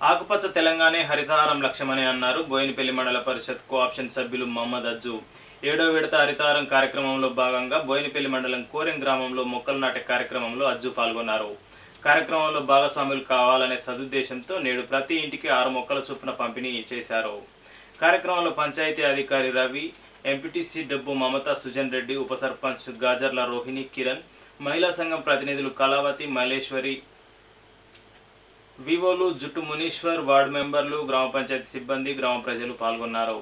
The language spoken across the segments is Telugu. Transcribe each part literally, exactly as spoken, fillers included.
ఆకుపచ్చ తెలంగాణ హరితహారం లక్ష్యమని అన్నారు బోయినపల్లి మండల పరిషత్ కోఆప్షన్ సభ్యులు మహమ్మద్ అజ్జు. ఏడో విడత హరితహారం కార్యక్రమంలో భాగంగా బోయినపల్లి మండలం కోరెం గ్రామంలో మొక్కలు నాటే కార్యక్రమంలో అజ్జు పాల్గొన్నారు. కార్యక్రమంలో భాగస్వాములు కావాలనే సదుద్దేశంతో నేడు ప్రతి ఇంటికి ఆరు మొక్కల చొప్పున పంపిణీ చేశారు. కార్యక్రమంలో పంచాయతీ అధికారి రవి, ఎంపీటీసీ డబ్బు మమత, సుజన్ రెడ్డి, ఉప సర్పంచ్ గాజర్ల రోహిణి, కిరణ్, మహిళా సంఘం ప్రతినిధులు కళావతి, మల్లేశ్వరి, వివోలు, జుట్టు మునీశ్వర్, వార్డు మెంబర్లు, గ్రామ పంచాయతీ సిబ్బంది, గ్రామ ప్రజలు పాల్గొన్నారు.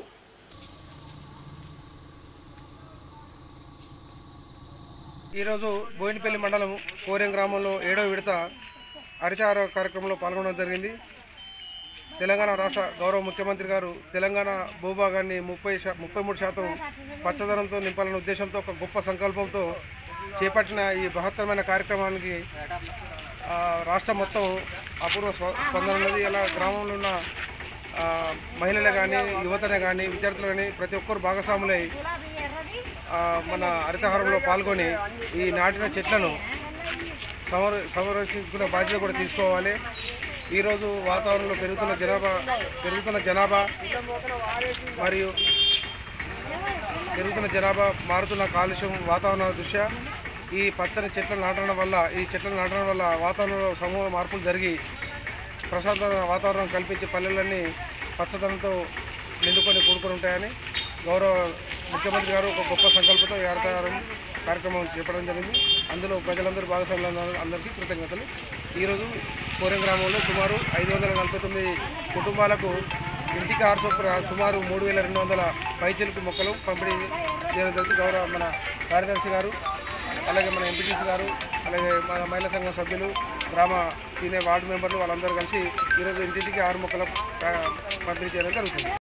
ఈరోజు బోయినపల్లి మండలం కోరెం గ్రామంలో ఏడవ విడత హరితహార కార్యక్రమంలో పాల్గొనడం జరిగింది. తెలంగాణ రాష్ట్ర గౌరవ ముఖ్యమంత్రి గారు తెలంగాణ భూభాగాన్ని ముప్పై శా ముప్పై మూడు శాతం పచ్చదనంతో నింపాలనే ఉద్దేశంతో ఒక గొప్ప సంకల్పంతో చేపట్టిన ఈ బృహత్తరమైన కార్యక్రమానికి రాష్ట్రం మొత్తం అపూర్వ స్పందన ఉన్నది. ఇలా గ్రామంలో ఉన్న మహిళలే కానీ, యువతనే కానీ, విద్యార్థులు కానీ ప్రతి ఒక్కరు భాగస్వాములై మన హరితహారంలో పాల్గొని ఈ నాటిన చెట్లను సంర సంరక్షించుకునే బాధ్యత కూడా తీసుకోవాలి. ఈరోజు వాతావరణంలో పెరుగుతున్న జనాభా పెరుగుతున్న జనాభా మరియు పెరుగుతున్న జనాభా మారుతున్న కాలుష్యం వాతావరణ దృష్ట్యా ఈ పచ్చని చెట్లను నాటడం వల్ల ఈ చెట్లను నాటడం వల్ల వాతావరణంలో సమూల మార్పులు జరిగి ప్రశాంతమైన వాతావరణం కల్పించే పల్లెలన్నీ పచ్చదనంతో నిండుకొని కూడుకొని ఉంటాయని గౌరవ ముఖ్యమంత్రి గారు ఒక గొప్ప సంకల్పంతో ఈ హరితహారం కార్యక్రమం చేపట్టడం జరిగింది. అందులో ప్రజలందరూ భాగస్వాములు అందరికీ కృతజ్ఞతలు. ఈరోజు కోరెం గ్రామంలో సుమారు ఐదు వందల నలభై తొమ్మిది కుటుంబాలకు ఇంటికి ఆరు చొప్పున సుమారు మూడు వేల రెండు వందల పైచిలుకు మొక్కలు పంపిణీ చేయడం జరుగుతుంది. గౌరవ మన కార్యదర్శి గారు, అలాగే మన ఎంపీటీసీ గారు, అలాగే మన మహిళా సంఘం సభ్యులు, గ్రామ సీనియర్ వార్డు మెంబర్లు వాళ్ళందరూ కలిసి ఈరోజు ఇంటింటికి ఆరు మొక్కలు పంపిణీ చేయడం జరుగుతుంది.